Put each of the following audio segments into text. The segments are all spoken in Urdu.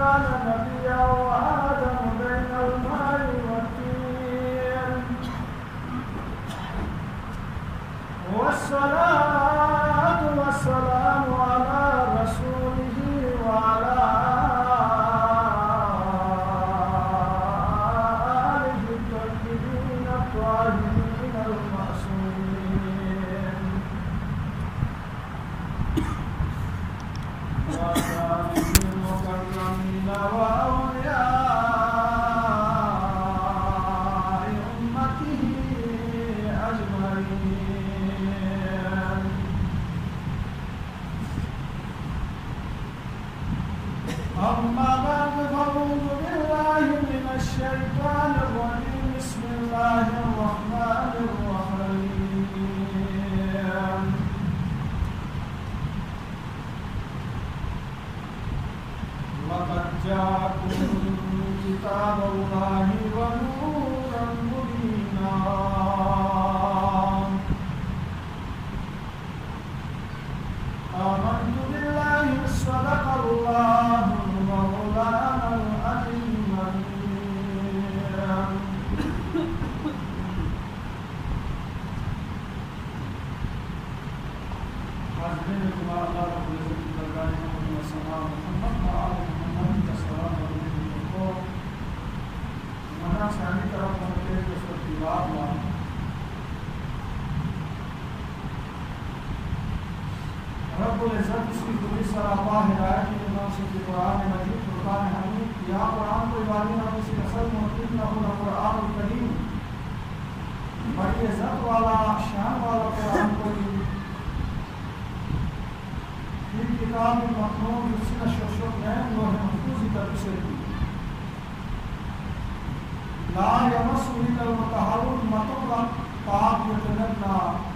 كان نبيا وآدم بين الماء والطين والصلاة والسلام على رسوله وعلى آله الطيبين الطاهرين المعصومين وآله المكرمين وأولياء أمته أجمعين. أما بعد فأعوذ بالله من الشيطان الرجيم. بسم الله الرحمن الرحيم. لقد جاءكم كتاب الله ونورا مبينا آمنت بالله صدق الله مولانا العليم حاضرین تمہارا اللہ رب العزت کی درگاہ میں سلام محمد وعلى محمد کا سلام علیکم کو منا ثانی طرف پہنچے اس وقت بات ہوا رب العزت اس کی پوری سراپا ہدایت کی نام سے قرآن مجید فرقان حمید یا قرآن کو عبادی نام سے اصل محقق نہ ہونا قرآن الکریم بڑی عزت والا شان والا قرآن کو کتاب مخنون جسنا شوشت ہے لوح محفوظ طرف سے لا یمسہ الا المطہرون مطلق پاک یتنبنا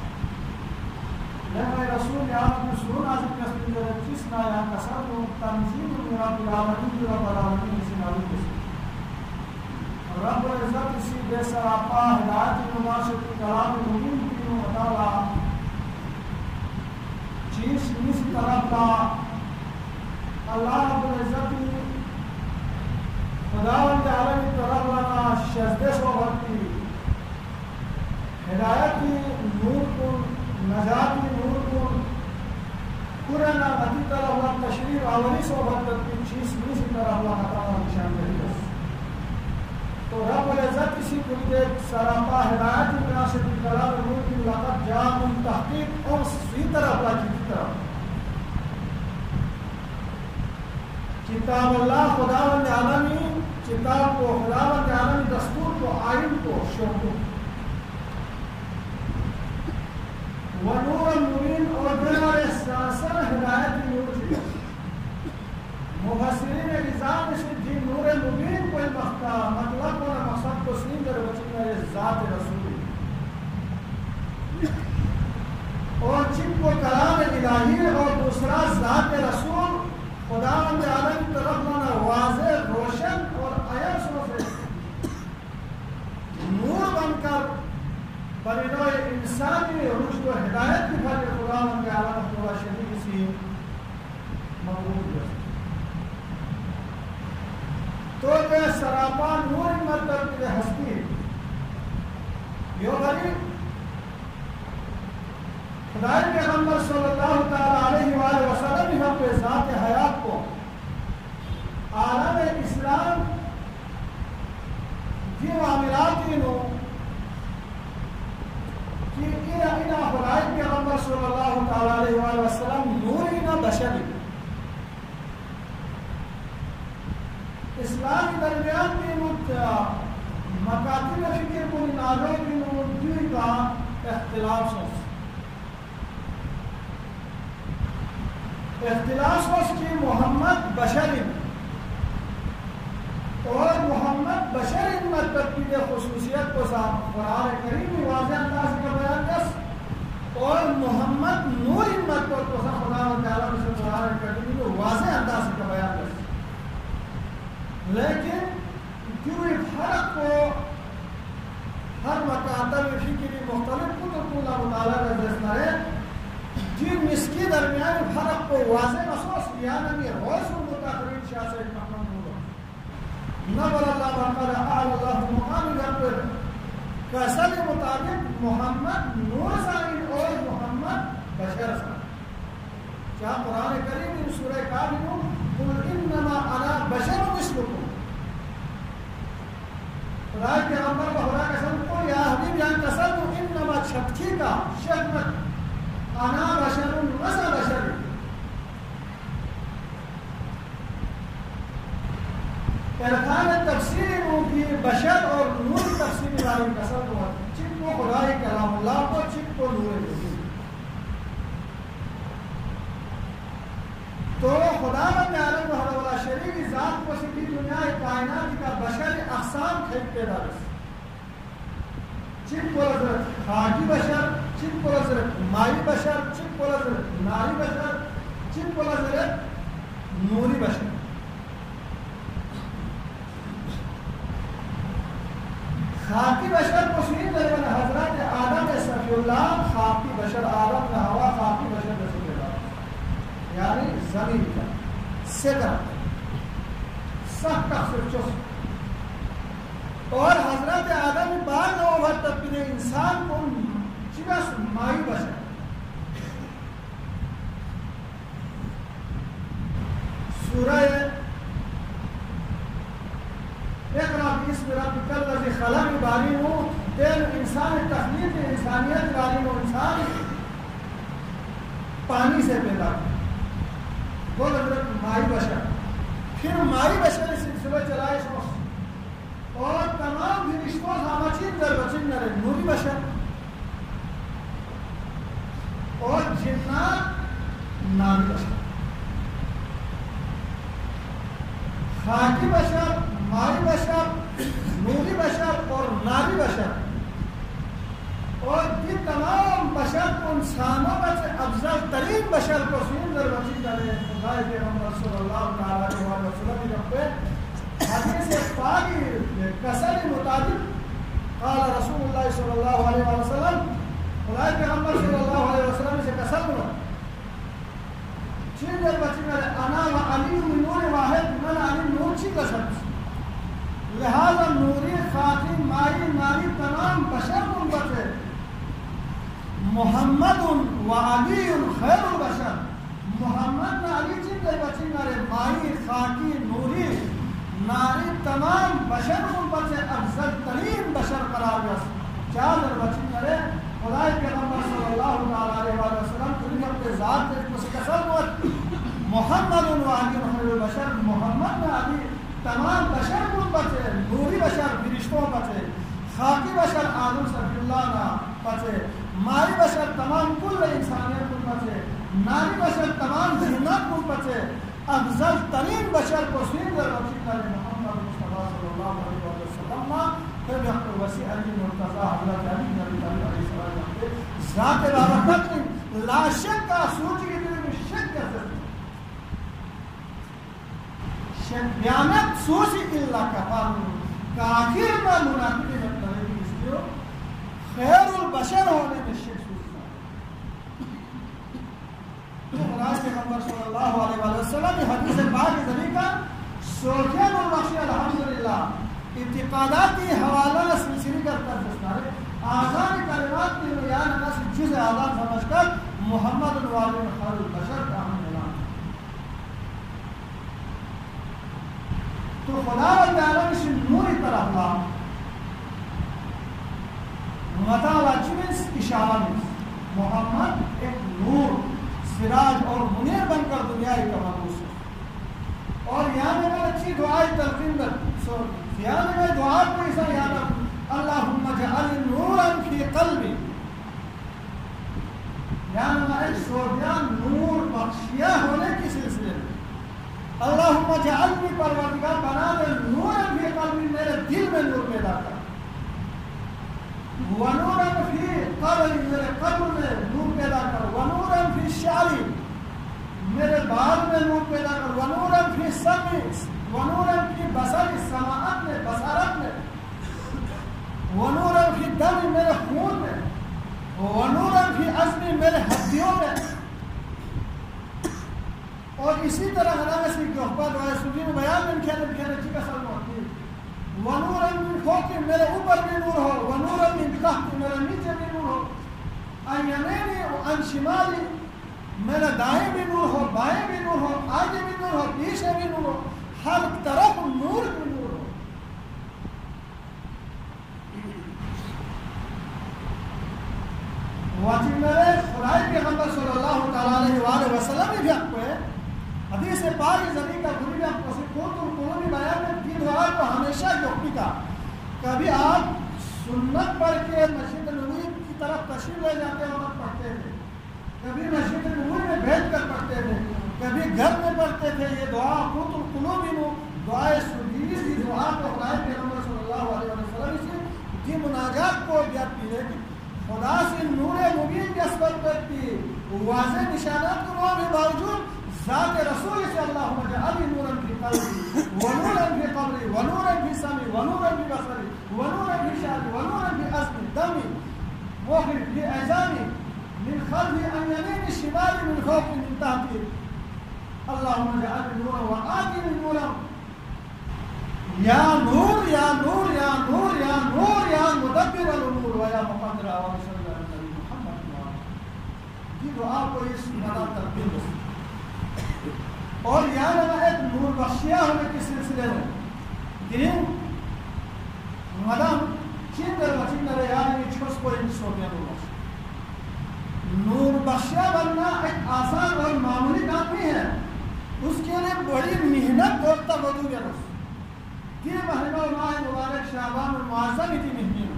لما رسول یاد مسرون آزم کسبی در جسنا یا کسر تنظیم من رب العالمین رب العالمین سے نبی کسی رب العزت اسی بے سراپا ہدایت نماشت کلام مبین کی مطالعہ چیز اس طرح کا اللہ رب العزت خداوند عالم کی طرف لنا شزدے صحبتی ہدایتی نور کن نجاتی نور کن قرآن اتی طرف لنا تشریف آوری صحبت کی چیز اس طرف لنا تعالی نشان دہی تو رب العزت اسی کلتے سراپا ہدایتی مناسب کلام نور کی لقد جاءکم تحقیق اور سی طرف لاکی طرف کتاب اللہ خداوند عالمی کتاب کو خداوند عالمی دستور کو آئین کو شوق و نور المبین اور بنا احساسا ہدایت نور کی مفسرین نظام سے دین نور مبین کو مطلب کو مقصد کو سین در وچنا ذات رسول اور جن کو کلام الہی اور دوسرا ذات رسول خداوند عالم کی طرف لنا واضح روشن اور آیا سے نور بن کر بنو انسانی رشد و ہدایت کی بھر خداوند عالم خدا شریف سی مقبول ہے تو کہ سراپا نور مطلب کی ہستی یہ غریب خدای پیغمبر صلی اللہ تعالی علیہ وآلہ وسلم یہاں پہ ذات حیات کو عالم اسلام کی معاملاتی نو کہ اینا خدای پیغمبر صلی اللہ تعالی علیہ وآلہ وسلم نورینا بشری اسلام درمیان کی مکاتب فکر کو نالوں کی نوری کا اختلاف سوچ اختلاف سوچ کی محمد بشر اور محمد بشر مطلب کی خصوصیت کو قرآن کریم میں واضح انداز کا بیان کس اور محمد نور مطلب کو خدا تعالیٰ سے قرآن کریم میں واضح انداز کا بیان کس لیکن کیوں فرق کو ہر مکاتب فکری مختلف کتب کو اللہ مطالعہ کا دستہ ہے جن اس کے درمیان فرق کو واضح محسوس یعنی غوث المتاخرین شاہ سید محمد نور نبر اللہ وقال اعلی اللہ مقام رب کسل مطابق محمد نور سائن اور محمد بشر سائن. جہاں قرآن کریم ان سورہ کافرون قل انما انا بشر مثلکم خدا کے پیغمبر کا خدا قسم کو یا حبیب یہاں قسم انما چھٹکی کا شہمت انا بشر مثل بشر. ارکان تفسیر کی بشر اور نور تفسیر والی قسم ہوا چک کو خدای کلام اللہ کو چک کو نور وجود. تو خدا بند عالم وحدہ ولا شریک ذات کو سکی دنیا کائنات کا بشر اقسام کھیل پیدا رس چک کو حضرت خاکی بشر چک کو حضرت مائی بشر چک کو حضرت ناری بشر چک کو حضرت نوری بشر. خاکی بشر کو سنی دربن حضرت آدم صفی اللہ خاکی بشر آدم نہ ہوا خاکی بشر رسول اللہ یعنی زمین کا سدر سخت تخصر چست. اور حضرت آدم بعد نوبت تبدیل انسان کو چبس مائی بشر. سورہ اقرأ باسم ربک الذی خلق باری ہوں دین انسان تخلیق انسانیت باری ہوں انسان پانی سے پیدا وہ حضرت مائی بشر. پھر مائی بشر سلسلہ چلائے شخص اور تمام فرشتوں ہمچین در بچین نرے نوری بشر اور جنات ناری بشر. خاکی بشر مائی بشر نوری بشر اور ناری بشر اور یہ تمام بشر کو انسانوں میں سے افضل ترین بشر کو سندر بچی کرے خدا پیغمبر صلی اللہ علیہ وسلم کی رب حدیث پاکی قصر مطابق قال رسول اللہ صلی اللہ علیہ وسلم خدا پیغمبر صلی اللہ علیہ وسلم سے قسم ہوا چین در بچی کرے انا و علی من نور واحد من علی نور چی قسم لہذا نوری خاکی مائی ناری تمام بشر منبت ہے. محمد و علی خیر البشر محمد نہ علی چین دے بچی نارے مائی خاکی نوری ناری تمام بشر منبت ہے افضل ترین بشر قرار رس. چار در بچی نارے خدای پیغمبر صلی اللہ علیہ وسلم تلی اپنے ذات دے کسی قسم ہوت محمد و علی خیر البشر محمد نہ علی تمام بشر کن بچے نوری بشر فرشتوں بچے خاکی بشر آدم صفی اللہ نہ بچے مائی بشر تمام کل انسانیت کن بچے ناری بشر تمام جنات کن بچے افضل ترین بشر کو سیندر بچی کرے محمد مصطفیٰ صلی اللہ علیہ وسلم پھر ڈاکٹر وسیع علی مرتضی حضرت علی نبی علیہ السلام ذات بابرکت لا شک کا سوچ کی دل میں شک کر سکتے بیانت سوچی اللہ کا قانون کافر میں منافق مطلب ہے اس لیے خیر البشر ہونے میں شک سوچتا تو خدای پیغمبر صلی اللہ علیہ وسلم حدیث پاک ذریعہ کا سوچین البخشی الحمدللہ اعتقاداتی حوالہ سلسلی کا ترجمہ ہے آزان کلمات کی بیان کا جز آزان سمجھ کر محمد الوالد خیر البشر کا ہم اعلان. تو خدا و تعالی سے نوری طرف لا مطالعہ چیز اشارہ میں محمد ایک نور سراج اور منیر بن کر دنیا کا مبعوث ہے. اور یہاں میں اچھی دعائیں تلقین کر یہاں میں دعا کو ایسا یاد رکھ اللہم اجعل نورا فی قلبی یعنی ہمارے شوریان نور بخشیہ ہونے کی سلسلے میں اللہم اجعلنی پروردگار بنا دے نورا فی قلبی میرے دل میں نور پیدا کر ونورا فی قبری میرے قبر میں نور پیدا کر ونورا فی شعری میرے بال میں نور پیدا کر ونورا فی سمعی ونورا فی بصری سماعت میں بصارت میں ونورا فی دم میرے خون میں ونورا فی عظمی میرے ہڈیوں میں اور اسی طرح ہمارے سے گہبا دعائے سنین بیان من کھینے بکھینے چکا سلم ہوتی ونورا من فوق میرے اوپر بھی نور ہو ونورا من تحت میرے نیچے بھی نور ہو ان یمینی و ان شمالی میرے دائیں بھی نور ہو بائیں بھی نور ہو آگے بھی نور ہو پیچھے بھی نور ہو ہر طرف نور بھی نور ہو. واجب میرے خدای پیغمبر صلی اللہ تعالیٰ علیہ وآلہ وسلم بھی آپ کو ہے حدیث پاک زمین کا گھری آپ کو سکھوتم قلوبی بیان میں دی دعا کو ہمیشہ یقینی کا کبھی آپ سنت پڑھ کے مسجد نبوی کی طرف تشریف لے جاتے وقت پڑھتے تھے کبھی مسجد نبوی میں بیٹھ کر پڑھتے تھے کبھی گھر میں پڑھتے تھے. یہ دعا قوتم قلوبی نو دعائے سنیس دی دعا کو خدای پیغمبر صلی اللہ علیہ وسلم سے کی مناجات کو بیان کی ہے کہ خدا سے نور مبین کی اسبت کرتی واضح نشانات کو کے باوجود ذات رسول سے اللہم جعلی نورا فی قلبی ونورا فی قبری ونورا فی سمی ونورا فی بصری ونورا فی شعری ونورا فی عصبی دمی وخر فی اعزامی من خلفی ان یمین شمالی من خوف من تحتی اللہم جعلی نورا وآتی من نورا یا نور یا نور یا نور یا نور یا مدبر الامور و یا مقدر آواز صلی اللہ علیہ وسلم محمد یہ دعا کو اس مدام تربیل بس اور یہاں لگا ایک نور بخشیہ ہونے کی سلسلے میں گرین مدام چین در وچین در یعنی چھوس کو ان سوٹیاں نور بخشیہ نور بخشیہ بننا ایک آسان اور معمولی کام نہیں ہے اس کے لئے بڑی محنت اور تبدو گیا رس یہ مہینہ ماہ مبارک شعبان المعظم کی مہمین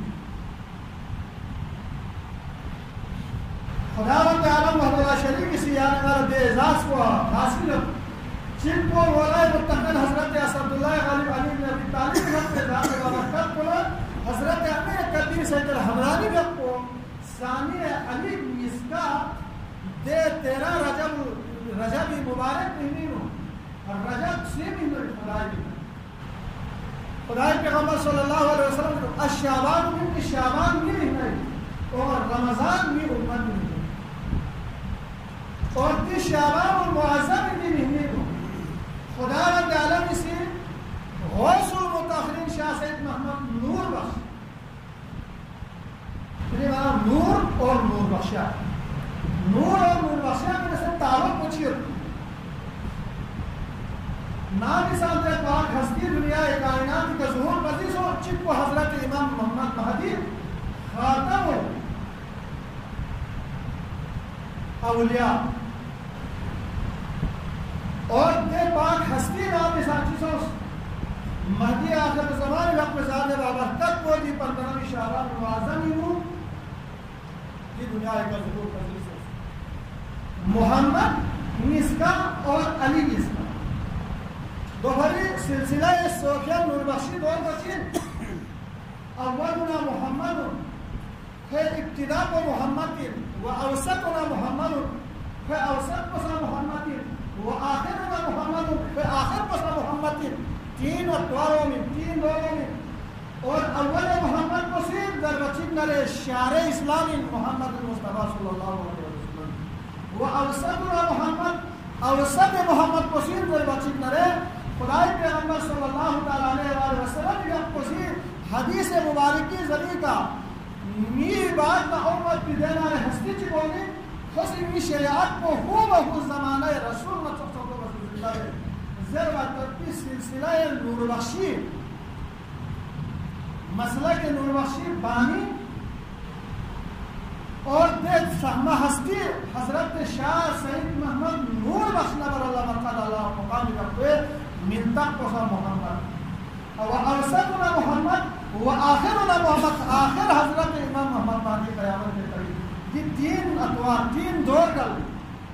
خداوند عالم وحدہ شریف کی سیانے والا بے اعزاز کو حاصل جن کو ولائے متقن حضرت اسداللہ غالب علی بن ابی طالب رب ذات بابرکت کو حضرت امیر کبیر سید الحمرانی رب کو ثانی علی مسکا دے 13 رجب مبارک مہمین اور رجب سے مہمین خدای بھی خدای پیغمبر صلی اللہ علیہ وسلم الشعبان من کی شعبان بھی نہیں اور رمضان بھی امت نہیں اور تی شعبان المعظم بھی نہیں خدا رب عالم سے غوث المتاخرین شاہ سید محمد نور بخش نور اور نور بخشا نور اور نور بخشا میں سے تعلق پوچھئے نام ساتھ پاک ہستی دنیا کائنات کا ظہور پذیر ہو چپ کو حضرت امام محمد مہدی خاتم اولیاء اور دے پاک ہستی نام ساتھی سو مہدی آخر زمان وقت زادہ بابرکت کو دی پندرہویں شعبان المعظم ہوں یہ دنیا کا ظہور پذیر ہو محمد مسکا اور علی مسکا دوہری سلسلہ صوفیہ نور بخشی دور بچین اولنا محمد ہے ابتدا کو محمد و اوسطنا محمد ہے اوسط کو سا محمد و آخرنا محمد ہے آخر کو سا محمد تین اطواروں میں تین دوروں میں اور اول محمد کو صرف در بچین نرے شعر اسلامی محمد مصطفیٰ صلی اللہ علیہ وسلم و اوسطنا محمد اوسط محمد کو صرف در بچین نرے خدای پیغمبر صلی اللہ تعالیٰ علیہ وسلم کی اپوزی حدیث مبارکی ذریعہ کا میری بات کا امت بھی دینا ہے ہستی چی بولنی خسی می شریعت کو خوب زمانہ رسول اللہ صلی اللہ علیہ وسلم زر و ترکی سلسلہ نور بخشی مسئلہ کے نور بخشی بانی اور دیکھ سہمہ ہستی حضرت شاہ سید محمد نور بخشنا بر اللہ مرقد اللہ مقامی کرتے منتق کو سا محمد و اوسطنا محمد و آخرنا محمد آخر حضرت امام محمد مہدی قیامت کے قریب یہ تین اطوار تین دور کر لی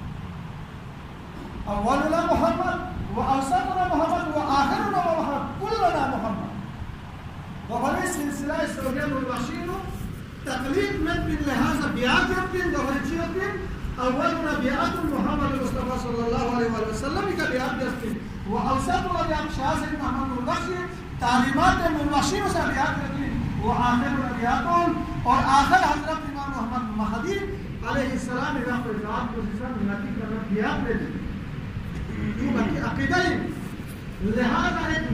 اولنا محمد و اوسطنا محمد و آخرنا محمد کلنا محمد وہی سلسلہ سوریہ نوربخشی تقلید میں بن لحاظ بیعت یقین دوہرچی یقین اولنا بیعت محمد مصطفیٰ صلی اللہ علیہ وسلم کا بیعت یقین و اوسطنا بیعت شاہ سید محمد نوربخشی تعلیمات نوربخشی سے بیعت یقین و آخرنا بیعتون اور آخر حضرت امام محمد مہدی علیہ السلام کا بیعت کو جسم نتی کرنا بیعت لے دی کی عقیدہ ہی لہذا ایک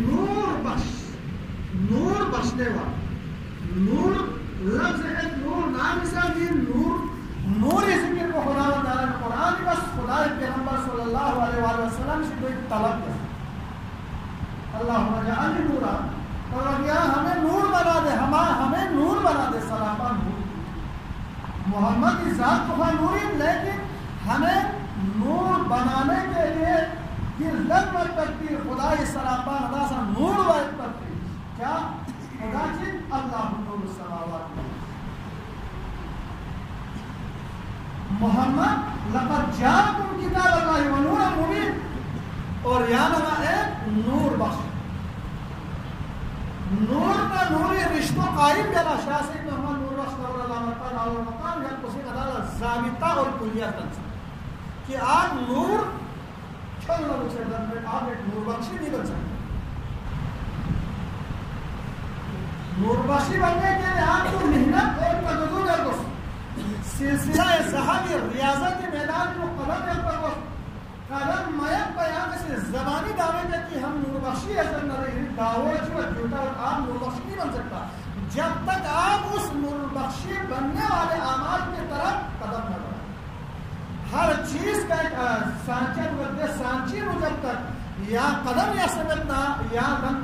نور بخشنے والا نور لفظ ایک نور نام سے نور اس کے کو خدا تعالیٰ نے قرآن بس خدا پیغمبر صلی اللہ علیہ وآلہ وسلم سے کوئی طلب ہے اللہم اجعلنی نورا اور یا ہمیں نور بنا دے ہمیں نور بنا دے سراپا نور محمد کی ذات کو نوری لیکن ہمیں نور بنانے کے لیے یہ لگمت تکبیر خدا سراپا ادا سا نور واحد تکبیر کیا خدا چیز اللہ نور السماوات محمد لقد جاءکم کتاب اللہ ونور مبین اور یا لگا ایک نور بخش نور کا نوری رشتہ قائم جلا شاہ سے محمد نور بخش اور اللہ مقام یا کسی قدر ضابطہ اور کلیہ تنسا کہ آپ نور چھل نہ بچے در میں آپ ایک نور بخشی نہیں بن سکتے نور بخشی بننے کے لیے آپ کو محنت اور قدر درگس سلسلہ صحابی ریاضت میدان کو قدم میت بیان سے زبانی دعوے کے کہ ہم نور بخشی اثر نہ رہی دعوے جو جھوٹا اور آپ نور بخشی نہیں بن سکتا جب تک آپ اس نور بخشی بننے والے اعمال کی طرف قدم نہ بڑھائیں ہر چیز کا ایک سانچے بولتے سانچی کو جب تک یا قدم یا سمجھنا یا دن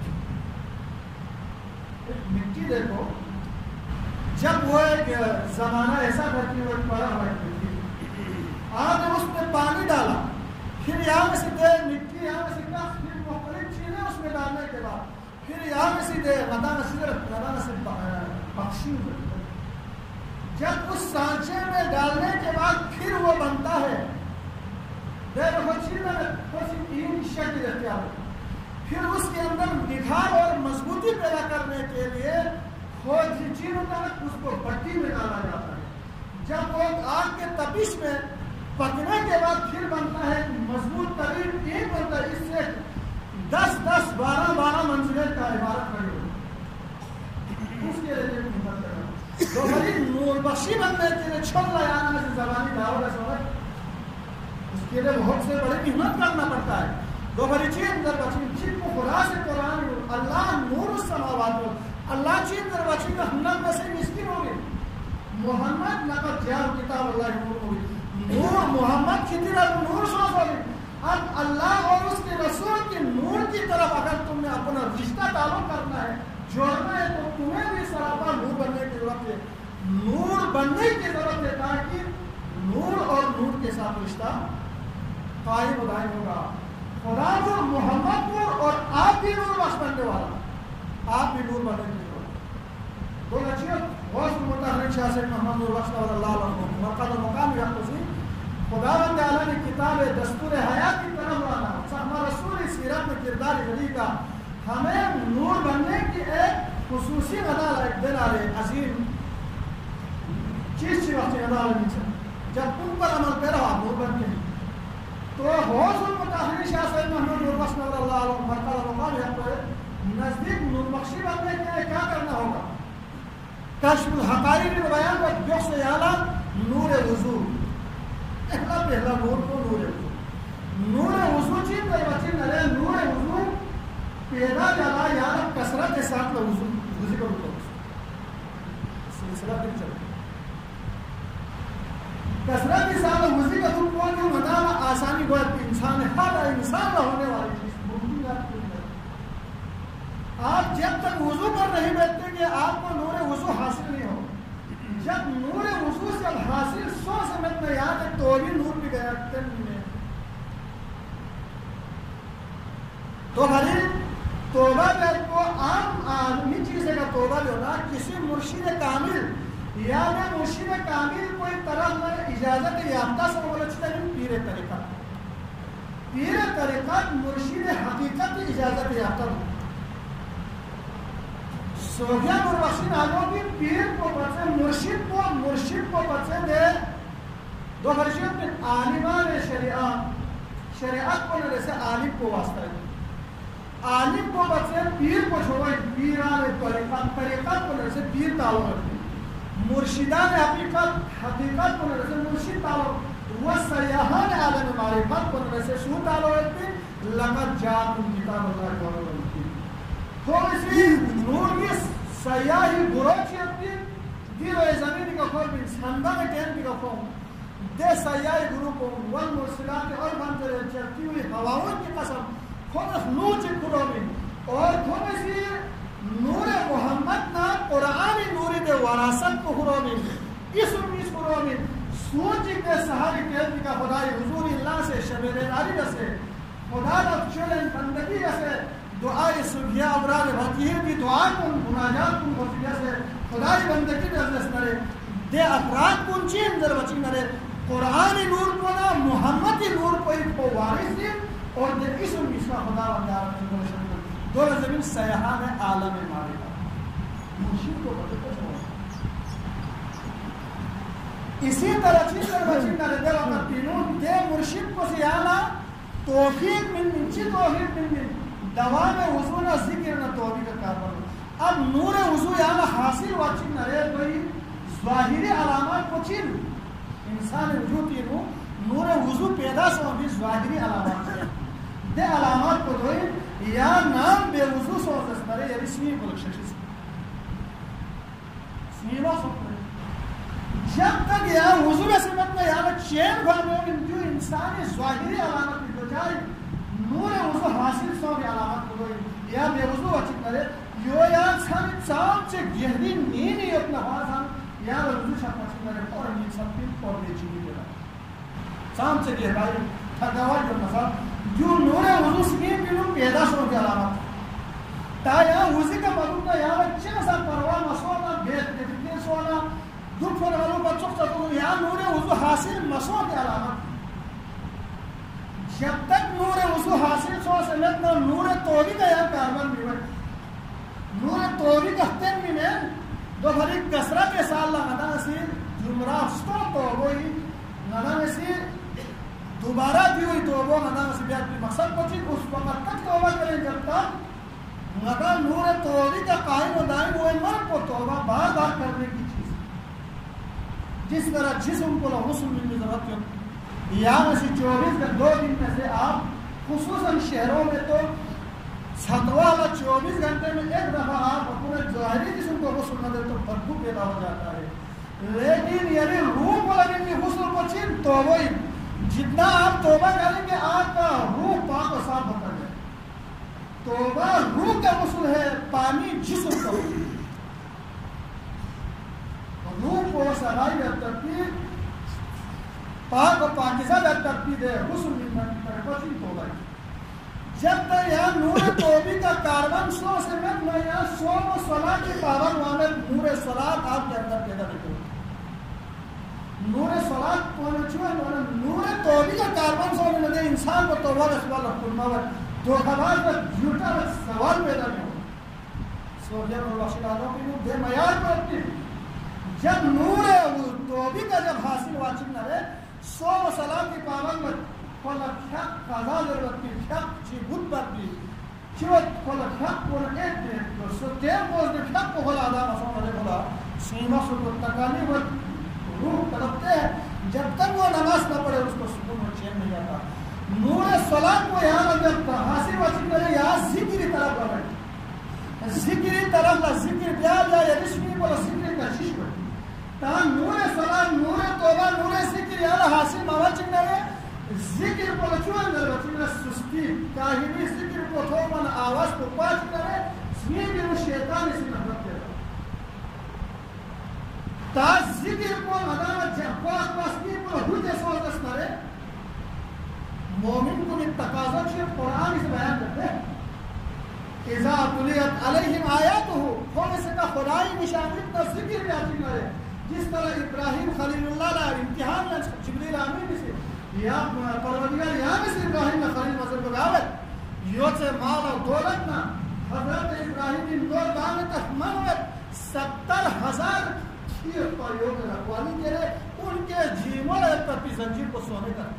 مٹی دیکھو جب وہ ایک زمانہ ایسا تھا کہ وہ پڑا ہوا آپ نے اس میں پانی ڈالا پھر یہاں میں سے دے مٹی یہاں میں سے پھر مختلف چیزیں اس میں ڈالنے کے بعد پھر یہاں میں سے دے غدانہ سے بخشی جب اس سانچے میں ڈالنے کے بعد پھر وہ بنتا ہے شکل اختیار پھر اس کے اندر نکھار اور مضبوطی پیدا کرنے کے لیے چین ہوتا ہے اس کو بٹی میں ڈالا جاتا ہے جب وہ آگ کے تپش میں پکنے کے بعد پھر بنتا ہے مضبوط ترین ایک بنتا ہے اس سے 10-12 منزلیں کا عبارت کھڑی ہوئی اس کے لیے تو بڑی نور بخشی بننے کے لیے چھوڑ لانا سے زبانی دعوت سمجھ اس کے لیے بہت سے بڑی محنت کرنا پڑتا ہے دو بڑی چیز در بچی کو خدا سے قرآن اللہ نور السماوات اللہ چیز در بچی کا ہم میں سے مسکین ہو گئے محمد لقد جاء کتاب اللہ نور ہوگی نور محمد کی طرف نور سوز ہوگی اب اللہ اور اس کے رسول کے نور کی طرف اگر تم نے اپنا رشتہ تعلق کرنا ہے جوڑنا ہے تو تمہیں بھی سراپا نور بننے کی ضرورت ہے نور بننے کی ضرورت ہے تاکہ نور اور نور کے ساتھ رشتہ قائم و دائم ہوگا خدا نور محمد نور اور آپ بھی نور بخش بننے والا آپ بھی نور بننے کی ضرورت دو نچیت غوث متحرک شاہ سے محمد نور بخش اور اللہ علیہ مرقد و مقام یقضی خدا بند علیہ نے کتاب دستور حیات کی طرف لانا ہمارا رسول سیرت میں کردار غلی کا ہمیں نور بننے کی ایک خصوصی غدا دن آ رہے عظیم چیز وقت غدا آ جب ان پر عمل پہ رہا نور بن کے تو غوث المتحرک شاہ سے محمد نور بخش اور اللہ علیہ مرقد و مقام یقضی نزدیک نور بخشی بننے کے لیے کیا کرنا ہوگا کشف الحقائق بیان و جو سے اعلیٰ نور وضو پہلا نور کو نور وضو چیز پر بچی نرے نور وضو پیدا جانا یہاں کثرت کے ساتھ وضو وضو کو رکھو سلسلہ دن چلے کثرت کے ساتھ وضو کا تم کون جو مدانا آسانی گویا انسان ہر انسان ہونے والی چیز ممکن آپ جب تک وضو پر نہیں بیٹھتے کہ آپ کو نور وضو حاصل نہیں ہو جب نور وضو سے حاصل 100 سمت میں یاد ہے تو بھی نور بھی گیا تو بھائی توبہ پہ کو عام آدمی چیز ہے کہ توبہ جو نا کسی مرشد کامل یا میں مرشد کامل کوئی طرح میں اجازت یافتہ سے بولا چاہتا ہے پیر طریقت مرشد حقیقت کی اجازت یافتہ ہو سوگیا نور بخشی نالوں کی پیر کو بچے مرشد کو بچے دے دو مرشد میں عالمان شریعت کو نہ جیسے عالم کو واسطہ ہے عالم کو بچے پیر کو چھوڑے پیران طریقت کو نہ جیسے پیر تعلق رکھتے مرشدان حقیقت کو نہ جیسے مرشد تعلق وسیاحان عالم معرفت کو نرسے شو تعالی ہوتی لقد جاءکم کتاب اللہ ورسولہ تو اسی نور کی سیاحی گروچی ہوتی دیرو زمین کا کھول بھی سندہ میں ٹین کا کھول دے سیاحی گروپ والمرسلات اور بنتے چلتی ہوئی ہواؤں کی قسم خود نوچ کرومی اور خود اسی نور محمد نا قرآن نوری دے وراثت کو کرومی اس کرومی سوچی کے سہاری کہتی کا خدای حضور اللہ سے شبیر داری رسے خدا رب چلن بندگی رسے دعائی سبھیا ابرار بھتیہ کی دعا کن مناجات کن خفیہ سے خدای بندگی رسے نرے دے افراد کن چین در بچی نرے قرآن نور کو نا محمد نور کو ایک کو وارث دی اور دے اسم اس کا خدا و دارت کو شکر دور زمین سیحان عالم معرفت مرشد کو بطے کو اسی طرح چیز در بچی نرے دے وقت تینون دے مرشد کو سیانا توفیق من چی توفیق من دوام حضور ذکر نہ توفیق کاربر اب نور حضور یہاں حاصل واچی نرے کوئی ظاہری علامات کو چین انسان وجود یہ نور وضو پیدا سو بھی ظاہری علامات ہے دے علامات کو دوئی یا نام بے وضو سو دسترے یا اسمی بلکششی سے اسمی با سو کرے جب تک یا وضو میں سمت میں یا چین بھرنے ہوگی جو انسانی ظاہری علامات کی بجائے نور وضو حاصل سو بھی علامات کو دوئی یا بے وضو اچھی کرے یو یا سانی چاہم چے گہری نینی اپنا حاصل یا وضو شاہ پچھی کرے اور نیل سب کی اور بے چیزی دینا سام سے گہرائی تھکاوٹ جو مصاب جو نور وضو سکیم کی لوگ پیدا شروع کی علامات تا یا وضی کا مدود کا یا چین سا پروان مسونا بیت دیکھنے سونا دکھ پر والوں پر چک چکو یا نور وضو حاصل مسو کی علامات جب تک نور وضو حاصل سو سمت نا نور توبی کا یا کاربن بھی نور توبی کا تن بھی میں دو بھری کسرت کے سال لگا سی جمراستو توبوئی ندا میں سی دوبارہ دی ہوئی توبہ ندا میں سی بیاد بھی مقصد پچی اس وقت تک توبہ کریں جب تک ندا نور توبی کا قائم و دائم ہوئے مرد کو توبہ بار بار کرنے کی چیز جس طرح جسم کو غسل ملنے ضرورت کیوں یا میں سی 24 دو دن میں سے آپ خصوصاً شہروں میں تو ستوا و 24 گھنٹے میں ایک دفعہ آپ اپنے ظاہری جسم کو غسل نہ دے تو بدبو پیدا ہو جاتا ہے لیکن یعنی روح کو لگیں گے غسل کو چین توبہ جتنا آپ توبہ کریں گے آپ کا روح پاک و صاف ہوتا ہے توبہ روح کا غسل ہے پانی جسم کا غسل روح کو صفائی در ترتیب پاک و پاکیزہ در ترتیب ہے غسل من توبہ جب تک یہاں نور توبی کا کاربن سو سے میں یہاں سوم و صلاح کی پابند وامل نور صلاح آپ کے اندر پیدا دیتے نور صلاح کون چوئے نور توبی کا کاربن سو میں لگے انسان کو توبہ رسول اللہ کلمہ دو خبار پر جھوٹا سوال پیدا نہیں ہو سوریان اور بخشی آدھوں کی نور دے میار پر اپنی جب نور توبی کا جب حاصل واچن نہ رہے سوم و صلاح کی پابند میں کولا حق قضا ضرورت کی حق چی بود پر بھی چیوت کولا حق کولا ایک دے تو سو تیم بوز دے حق کو کولا آدھا مسئلہ ملے کولا سیمہ سکر تکانی ود روح طلبتے ہیں جب تک وہ نماز نہ پڑے اس کو سکون و چین نہیں آتا نور صلاح کو یہاں جب حاصل وچی کرے یہاں ذکری طرف بڑھے ذکری طرف لا ذکر بیاد یا رشمی کو ذکر کشش کرے تاہاں نور صلاح نور توبہ نور ذکر یہاں حاصل موچی کرے ذکر کو لچوان در بچینا سستی کاہمی ذکر کو تھومن آواز کو پاچ کرے سنی بھی وہ شیطان اسی نفرت دیتا تا ذکر کو مدامت جہقوات پاسنی کو حجہ سوزس کرے مومن کو بھی تقاضا چھے قرآن اس بیان کرتے ہیں اذا تلیت علیہم آیات ہو ہم اسے کا خدای نشانت تا ذکر بھی آتی کرے جس طرح ابراہیم خلیل اللہ لائے امتحان لائے جبریل آمین سے یا پروردگار یہاں میں سے ابراہیم نے خلیل مذہب بگاوت یو سے مال و دولت نا حضرت ابراہیم ان دور دانت منوت 70,000 کھیر پر یوگ رکھوالی کے لئے ان کے جیموں لئے پرپی زنجیر کو سونے کر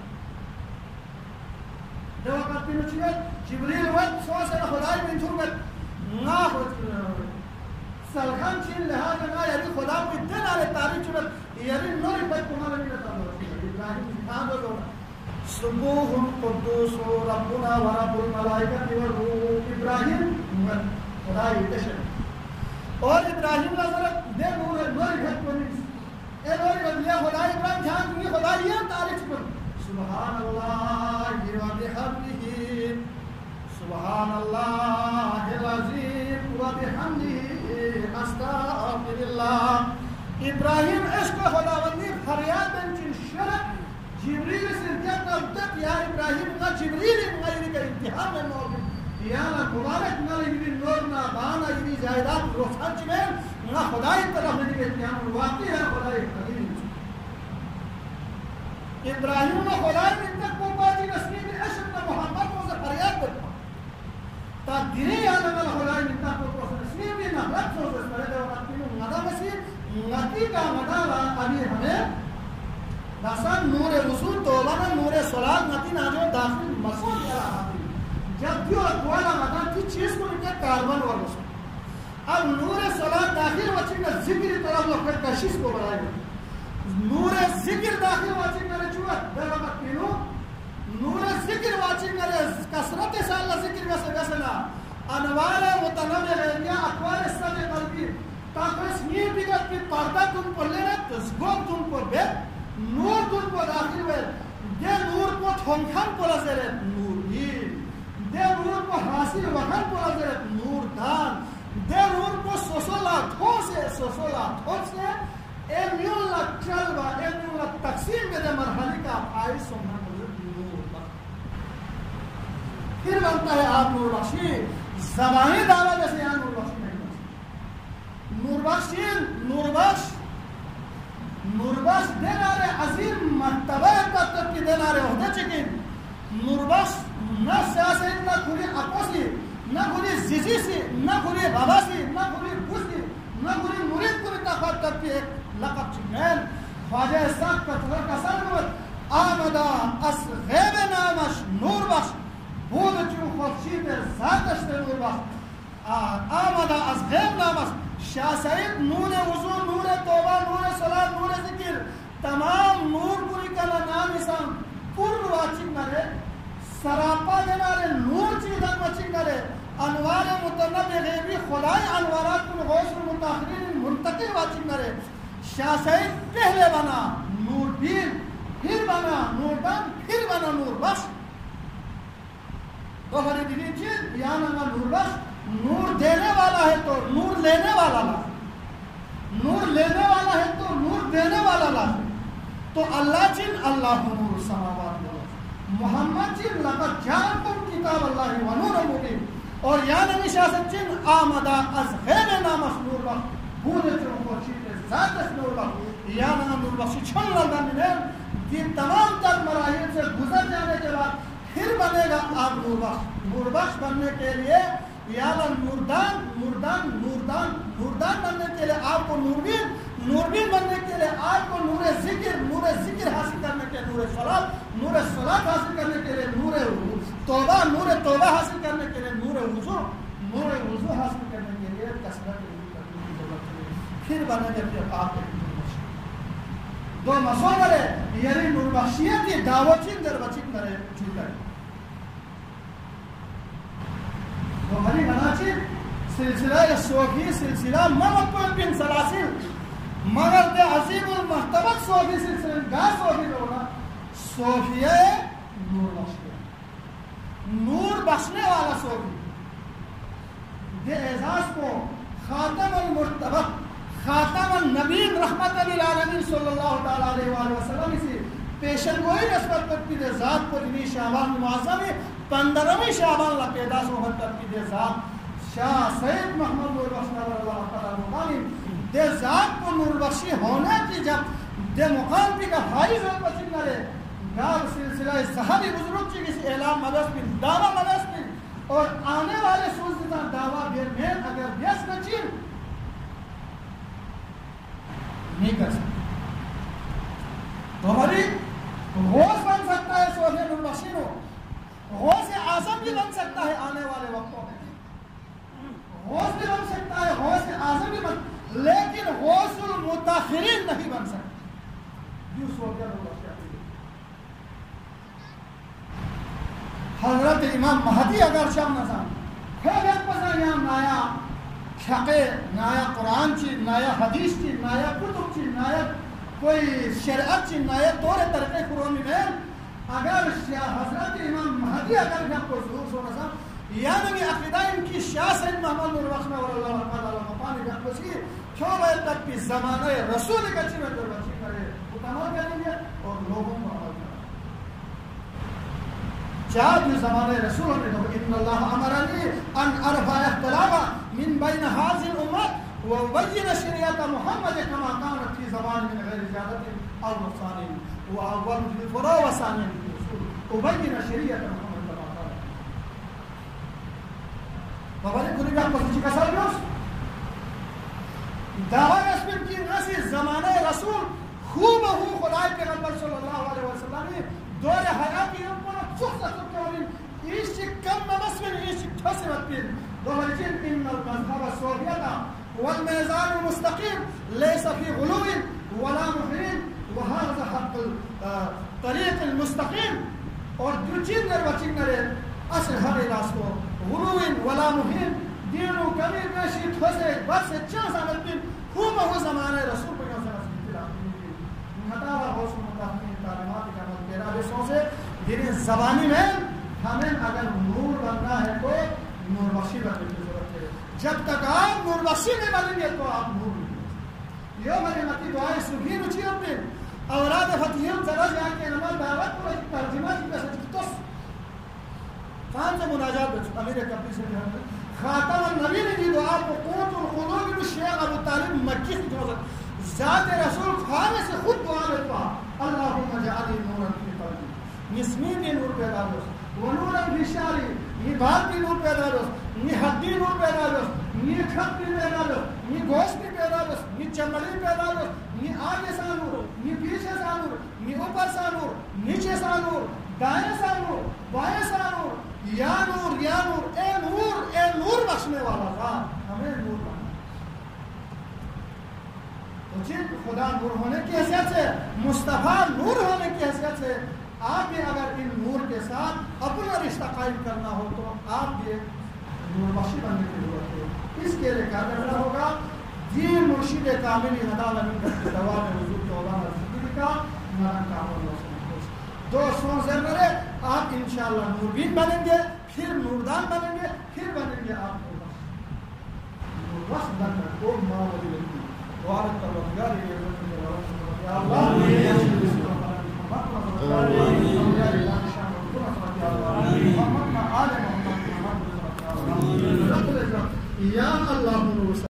جو وقت پینو چیوت جبریل وقت سو سے خدای میں انچوبت نا خود سلخان چین لحاظ نا یعنی خدا کو اتنے نالے تاریخ چوبت یعنی نوری پت کمالا نہیں رہتا ابراہیم ہاں دو سبوح قدوس ربنا ورب الملائکۃ والروح ابراہیم خدا یتشن اور ابراہیم حضرت دے نور گھٹ پولیس اے نور گھٹ خدا ابراہیم جہاں کی خدا یہ تعریف کر سبحان اللہ و بحمدہ سبحان اللہ العظیم و بحمدہ استغفر اللہ ابراہیم عشق خداوندی فریاد بنچن شرک جبریل سے جب نبتت یا ابراہیم نا جبریل غیر کا امتحان میں موجود یا نا مبارک نا لگی نور نا بانا یوی زائدات روحان چمین نا خدای طرف لگی امتحان واقعی ہے خدای قدیم ابراہیم نا خدای من تک کو باجی نسلی میں عشق نا محمد کو سے فریاد بنتا تا گری یا نا خدای من تک کو نسلی میں نا رب سو سے فرد وقت میں ندا مسیح نتی کا مدارا ابھی ہمیں داسان نور وصول توبہ نور صلاة نتی ناجو داخل مسئول کیا رہا تھی جب کیوں اقوالا مدان کی چیز کو نکے کاربن اور رسول اب نور صلاة داخل وچی کا ذکر طرف لکھر کشیز کو بڑھائے گا نور ذکر داخل وچی کا رچوہ در وقت پینو نور ذکر وچی کا کسرت سال ذکر کا سگسنا انوار متنوع غیریہ اقوال سب قلبی تاکس یہ بگت کی پردہ تم پر لینے تزگوب تم پر بیت نور تم پر داخل ہوئے دے نور کو تھنکھن پر ازرے نور دین دے نور کو حاصل وکھن پر ازرے نور دان دے نور کو سوسولا تھو سے ایمیون لا چلوہ ایمیون لا تقسیم میں دے مرحلی کا آئی سمجھن نور بخش پھر بنتا ہے آپ نور بخشی زبانی دعویٰ جیسے یہاں نور بخشی نور بخش نور بخش دینارے عظیم مرتبہ تب کی دینارے عہدہ چکن نور بخش نہ سیاسی نہ کھلی اپوسی نہ کھلی زیزی سی نہ کھلی بابا سی نہ کھلی بوسی نہ کھلی مرید کلی تخوات تب کی ایک لقب چکن خواجہ ساک کتغر کا سرگوت آمدہ اس غیب نامش نور بخش بود چون خورشید ذاتش نور بخش آمدہ اس غیب نامش شاہ سعید نور وضو نور توبہ نور صلاة نور ذکر تمام نور پوری کلا نام اسام پور واچنگ نرے سراپا دنارے نور چیزن واچنگ نرے انوار متنب غیبی خدای انوارات کن غوث المتاخرین منتقل واچنگ نرے شاہ سعید پہلے بنا نور بین پھر بنا نور دان پھر بنا نور بخش تو ہری دلی چیز یا نما نور بخش نور دینے والا ہے تو نور لینے والا لا نور لینے والا ہے تو نور دینے والا لا تو اللہ چن اللہ نور سماوات محمد چن لقد جاءکم کتاب اللہ و نور مبین اور یا نبی شاست چن آمدہ از غیب نامش نور بخش بودے چن خورشید ذاتش نور بخش یا نور بخشی چھن لگن نے یہ تمام تر مراحل سے گزر جانے کے بعد پھر بنے گا آپ نور بخش نور بخش بننے کے لیے یا نوردان بننے کے لیے آپ کو نوربین بننے کے لیے آپ کو نور ذکر حاصل کرنے کے لیے نور صلاة حاصل کرنے کے لیے نور توبہ حاصل کرنے کے لیے نور وضو حاصل کرنے کے لیے کثرت کرنے کی ضرورت ہے پھر بنے گا پھر آپ دو مسئلہ یعنی نور بخشیت کی دعوتین در بچک نرے جھوٹا ہے ہماری مناچی سلسلہ صوفی سلسلہ ممکن بن سلاسل مگر دے عظیم المحتبت صوفی سلسلہ گا صوفی لوگا صوفیہ نور بخشنے نور بخشنے والا صوفی دے اعزاز کو خاتم المرتبت خاتم النبین رحمت للعالمین صلی اللہ علیہ وآلہ وسلم اسی پیشن گوئی نسبت پر کی دے ذات کو جنی شعبان معظمی 15ویں شعبان لا پیدا صحبت پر کی دے ذات شاہ سید محمد نور بخش نور اللہ تعالیٰ مقامی دے ذات کو نور بخشی ہونے کی جب دے مقام پی کا بھائی ذات بچی نرے گار سلسلہ صحابی بزرگ چی کسی اعلام مدس پی دعویٰ مدس پی اور آنے والے سوزدہ دعویٰ بیر مین اگر بیس نچین نہیں کر سکتا تو ہماری غوث بن سکتا ہے صوفی نور بخشی ہو غوث اعظم بھی بن سکتا ہے آنے والے وقتوں میں غوث بھی بن سکتا ہے غوث اعظم بھی بن لیکن غوث المتاخرین نہیں بن سکتا یہ صوفی نور بخشی حضرت امام مہدی اگر شام نزان خیلیت پسانیان نایا شقے نایا قرآن چی نایا حدیث چی نایا کتب چی نایا کوئی شریعت چی نایا طور طریقے قرآنی میں اگر حضرت امام مہدی اگر جب کو ظہور سو نزان یعنی عقیدہ ان کی شاہ سید محمد الرحمہ واللہ وقال اللہ مقامی جاکوسی کیوں بھائی تک کی زمانہ رسول کا چی میں در بچی کرے وہ تمام کریں گے اور لوگوں کو عمل کریں جاد زمانہ رسول نے کہا ان اللہ امرنی ان ارفع اختلافا من بین حاضر الامت وبین شریعت محمد کما کانت فی زمان من غیر زیادت او نقصان واول فی الفروع وثانی وبین شریعت محمد بابا کلی کا کچھ کا سالوس دعوی اسم کی نسی زمانہ رسول خوب ہو خدا پیغمبر صلی اللہ علیہ وسلم نے دور حیات کی پر سخت سخت ایش کم مسلم ایش تصرف بين ظهرين ان المذهب السوريات والميزان المستقيم ليس في غلو ولا محيل وهذا حق الطريق المستقيم اور دوچین در وچین نرے اصل ہمیں راستو غلوین ولا مہین دینو کمی بیشی تھوسے بس چانس آمدین خوب ہو زمانے رسول پر یوں سے رسول مطابع حسن متحقین تعلیمات کا مدیرہ بسوں سے دین زبانی میں ہمیں اگر نور بننا ہے تو نور بخشی بننے کی ضرورت ہے جب تک آپ نور بخشی نہیں بنیں گے تو آپ نور نہیں یہ ہماری متی دعائیں سبھی رچی اپنے اولاد فتحیم زرز یہاں کے نمال دعوت کو ترجمہ کی پیسے چکتوس کان سے مناجات بچو امیر کبھی سے جہاں خاتم النبی نے دی دعا کو قوت القلوب الشیخ ابو طالب مکی کی جوزت ذات رسول خوانے سے خود دعا بیٹھا اللہم جعلی نورا فی قلبی نسمی بھی نور پیدا دوست ونورا فی شعری نی بات بھی نور پیدا دوست نی حد بھی نور پیدا دوست نی کھت بھی پیدا دوست نی گوشت بھی پیدا دوست نی چمڑی پیدا دوست نی آگے سا نور نی پیچھے سا نور نی اوپر سا نور نیچے سا نور دائیں سا نور بائیں سا نور یا نور اے نور بخشنے والا ذات ہمیں نور بخشنے تو جن خدا نور ہونے کی حیثیت سے مصطفیٰ نور ہونے کی حیثیت سے آپ بھی اگر ان نور کے ساتھ اپنا رشتہ قائم کرنا ہو تو آپ بھی نور بخشی بننے کی ضرورت ہے اس کے لیے کیا کرنا ہوگا دین مرشد کاملی ہدایت امین دوا میں حضور توبہ زندگی کا مرن کا عمل دوستوں ضرورے آپ انشاءاللہ نوربین بنیں گے پھر نوردان بنیں گے پھر بنیں گے آپ نور بخش بن کر کو ماولی لگی وعلت اللہ یا اللہ یا اللہ